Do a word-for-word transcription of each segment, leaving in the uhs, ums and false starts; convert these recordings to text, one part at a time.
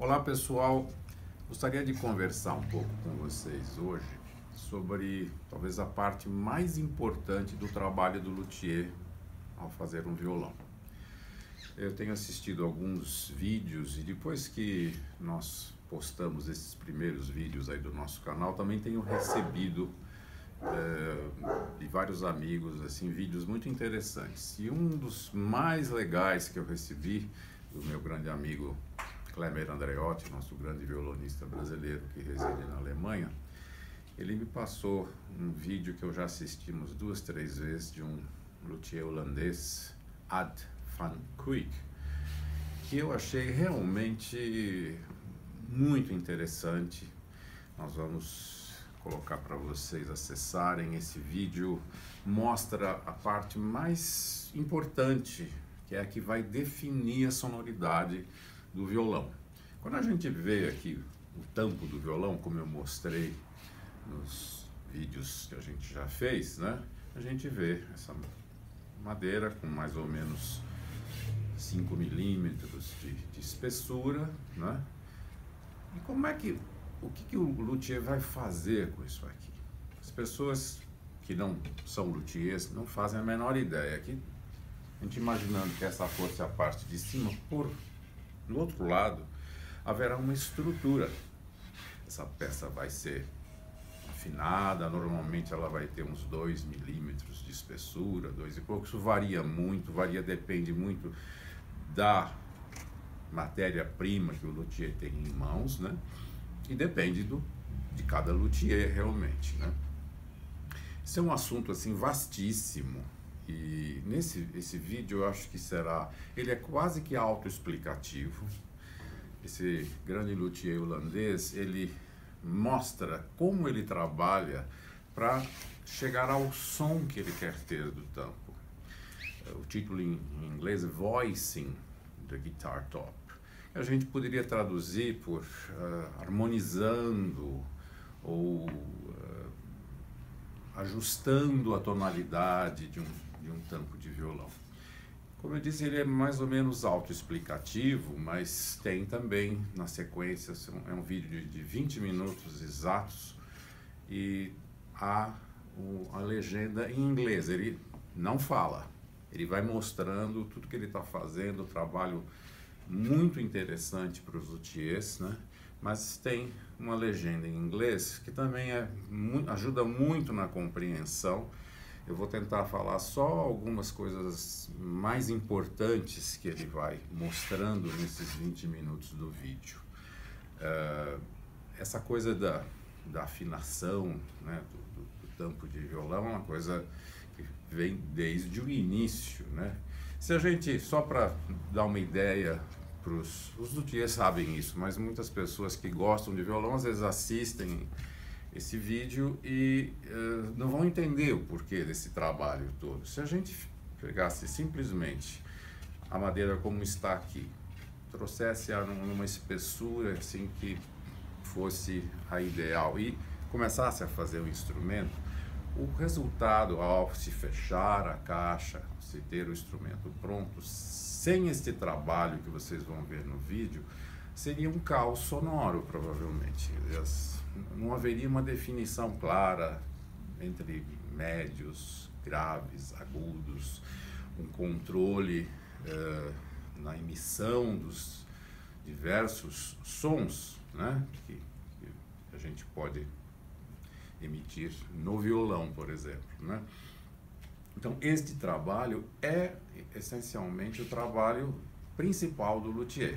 Olá pessoal, gostaria de conversar um pouco com vocês hoje sobre talvez a parte mais importante do trabalho do luthier ao fazer um violão. Eu tenho assistido alguns vídeos e depois que nós postamos esses primeiros vídeos aí do nosso canal, também tenho recebido é, de vários amigos assim vídeos muito interessantes. E um dos mais legais que eu recebi do meu grande amigo Kleber Andreotti, nosso grande violonista brasileiro que reside na Alemanha, ele me passou um vídeo que eu já assisti umas duas, três vezes de um luthier holandês, Ad van Kuik, que eu achei realmente muito interessante. Nós vamos colocar para vocês acessarem. Esse vídeo mostra a parte mais importante, que é a que vai definir a sonoridade do violão. Quando a gente vê aqui o tampo do violão, como eu mostrei nos vídeos que a gente já fez, né? A gente vê essa madeira com mais ou menos cinco milímetros de, de espessura, né? E como é que, o que, que o luthier vai fazer com isso aqui? As pessoas que não são luthiers não fazem a menor ideia. Aqui, a gente imaginando que essa fosse a parte de cima, por do outro lado haverá uma estrutura. Essa peça vai ser afinada, normalmente ela vai ter uns dois milímetros de espessura, dois e pouco. Isso varia muito, varia, depende muito da matéria-prima que o luthier tem em mãos, né? E depende do, de cada luthier realmente, né? Esse é um assunto assim vastíssimo. E nesse esse vídeo eu acho que será, ele é quase que autoexplicativo. Esse grande luthier holandês, ele mostra como ele trabalha para chegar ao som que ele quer ter do tampo. O título em inglês é Voicing the Guitar Top. A gente poderia traduzir por uh, harmonizando ou uh, ajustando a tonalidade de um de um tampo de violão. Como eu disse, ele é mais ou menos autoexplicativo, mas tem também na sequência, é um vídeo de, de vinte minutos exatos e há o, a legenda em inglês. Ele não fala, ele vai mostrando tudo que ele está fazendo, um trabalho muito interessante para os luthiers, né? Mas tem uma legenda em inglês que também é, ajuda muito na compreensão. Eu vou tentar falar só algumas coisas mais importantes que ele vai mostrando nesses vinte minutos do vídeo. Uh, essa coisa da, da afinação, né, do, do, do tampo de violão é uma coisa que vem desde o início, né? Se a gente, só para dar uma ideia, pros, os luthiers sabem isso, mas muitas pessoas que gostam de violão às vezes assistem esse vídeo e uh, não vão entender o porquê desse trabalho todo. Se a gente pegasse simplesmente a madeira como está aqui, trouxesse-a numa espessura assim que fosse a ideal e começasse a fazer o instrumento, o resultado ao se fechar a caixa, se ter o instrumento pronto, sem este trabalho que vocês vão ver no vídeo, seria um caos sonoro, provavelmente. As, não haveria uma definição clara entre médios, graves, agudos, um controle eh, na emissão dos diversos sons, né, que, que a gente pode emitir no violão, por exemplo, né? Então, este trabalho é essencialmente o trabalho principal do luthier.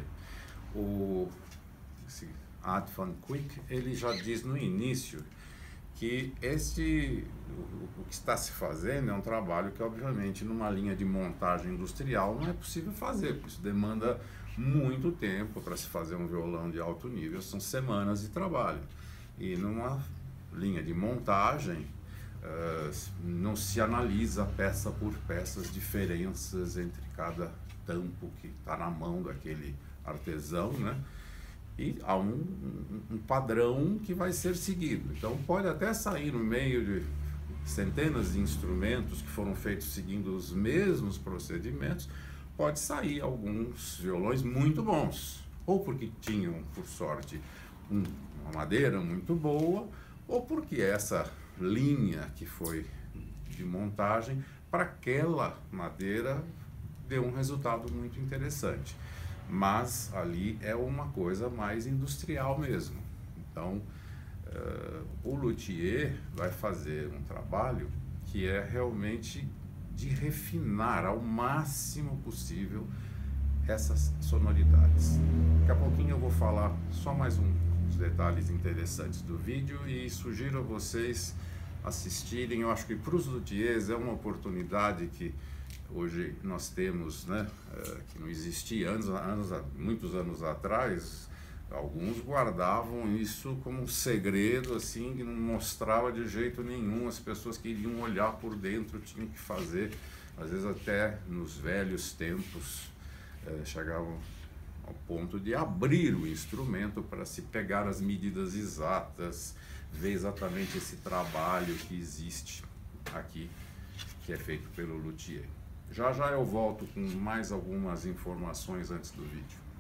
O esse Ad van Kuik, ele já diz no início que este, o, o que está se fazendo é um trabalho que, obviamente, numa linha de montagem industrial não é possível fazer, porque isso demanda muito tempo para se fazer um violão de alto nível, são semanas de trabalho. E numa linha de montagem, uh, não se analisa peça por peça as diferenças entre cada tampo que está na mão daquele artesão, né? E há um, um, um padrão que vai ser seguido. Então pode até sair no meio de centenas de instrumentos que foram feitos seguindo os mesmos procedimentos, pode sair alguns violões muito bons, ou porque tinham, por sorte, um, uma madeira muito boa, ou porque essa linha que foi de montagem para aquela madeira deu um resultado muito interessante. Mas ali é uma coisa mais industrial mesmo. Então, uh, o luthier vai fazer um trabalho que é realmente de refinar ao máximo possível essas sonoridades. Daqui a pouquinho eu vou falar só mais um, uns detalhes interessantes do vídeo e sugiro a vocês assistirem. Eu acho que para os luthiers é uma oportunidade que hoje nós temos, né, que não existia anos, anos, muitos anos atrás. Alguns guardavam isso como um segredo, assim, que não mostrava de jeito nenhum. As pessoas queriam olhar por dentro, tinham que fazer, às vezes até nos velhos tempos, eh, chegavam ao ponto de abrir o instrumento para se pegar as medidas exatas, ver exatamente esse trabalho que existe aqui, que é feito pelo luthier. Já já eu volto com mais algumas informações antes do vídeo.